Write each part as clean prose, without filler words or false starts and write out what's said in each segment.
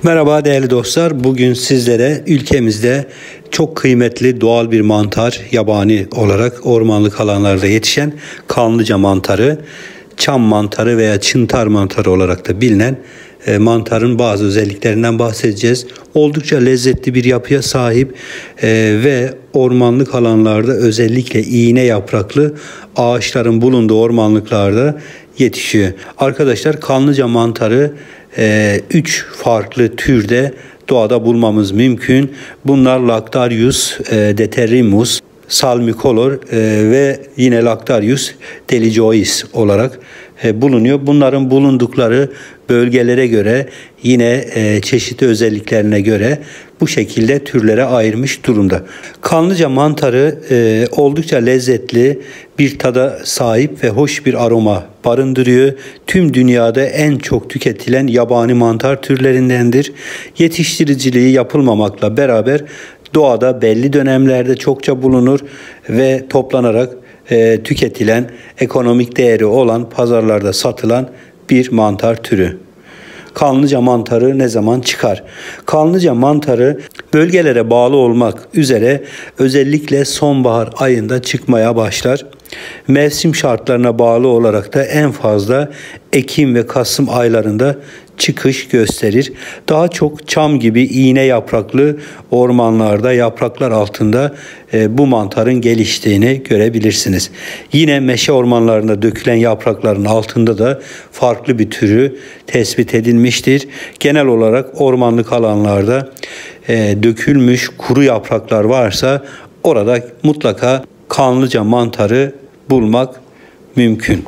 Merhaba değerli dostlar. Bugün sizlere ülkemizde çok kıymetli doğal bir mantar, yabani olarak ormanlık alanlarda yetişen kanlıca mantarı, çam mantarı veya çıntar mantarı olarak da bilinen mantarın bazı özelliklerinden bahsedeceğiz. Oldukça lezzetli bir yapıya sahip ve ormanlık alanlarda özellikle iğne yapraklı ağaçların bulunduğu ormanlıklarda yetişiyor. Arkadaşlar, kanlıca mantarı 3 farklı türde doğada bulmamız mümkün. Bunlar Lactarius deterrimus, salmicolor ve yine Lactarius deliciois olarak bulunuyor. Bunların bulundukları bölgelere göre yine çeşitli özelliklerine göre bu şekilde türlere ayırmış durumda. Kanlıca mantarı oldukça lezzetli bir tada sahip ve hoş bir aroma barındırıyor. Tüm dünyada en çok tüketilen yabani mantar türlerindendir. Yetiştiriciliği yapılmamakla beraber doğada belli dönemlerde çokça bulunur ve toplanarak tüketilen, ekonomik değeri olan, pazarlarda satılan bir mantar türü. Kanlıca mantarı ne zaman çıkar? Kanlıca mantarı bölgelere bağlı olmak üzere özellikle sonbahar ayında çıkmaya başlar. Mevsim şartlarına bağlı olarak da en fazla Ekim ve Kasım aylarında çıkış gösterir. Daha çok çam gibi iğne yapraklı ormanlarda, yapraklar altında bu mantarın geliştiğini görebilirsiniz. Yine meşe ormanlarında dökülen yaprakların altında da farklı bir türü tespit edilmiştir. Genel olarak ormanlık alanlarda dökülmüş kuru yapraklar varsa orada mutlaka kanlıca mantarı bulmak mümkün.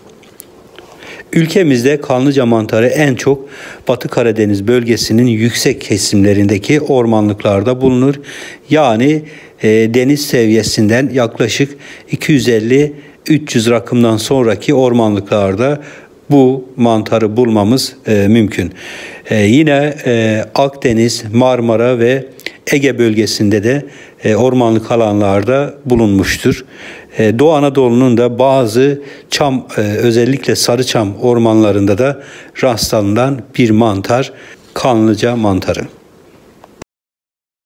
Ülkemizde kanlıca mantarı en çok Batı Karadeniz bölgesinin yüksek kesimlerindeki ormanlıklarda bulunur. Yani deniz seviyesinden yaklaşık 250-300 rakımdan sonraki ormanlıklarda bu mantarı bulmamız mümkün. Yine Akdeniz, Marmara ve Ege bölgesinde de ormanlık alanlarda bulunmuştur. Doğu Anadolu'nun da bazı çam, özellikle sarıçam ormanlarında da rastlanılan bir mantar, kanlıca mantarı.